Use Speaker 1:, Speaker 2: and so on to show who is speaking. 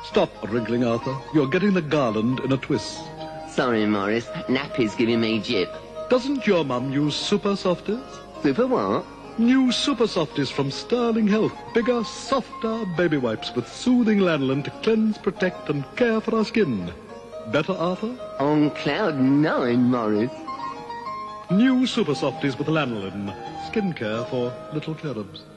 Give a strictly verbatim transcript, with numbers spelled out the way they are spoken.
Speaker 1: Stop wriggling, Arthur. You're getting the garland in a twist.
Speaker 2: Sorry, Morris. Nappy's giving me jip.
Speaker 1: Doesn't your mum use Super Softies?
Speaker 2: Super what?
Speaker 1: New Super Softies from Sterling Health. Bigger, softer baby wipes with soothing lanolin to cleanse, protect, and care for our skin. Better, Arthur?
Speaker 2: On cloud nine, Morris.
Speaker 1: New Super Softies with lanolin. Skincare for little cherubs.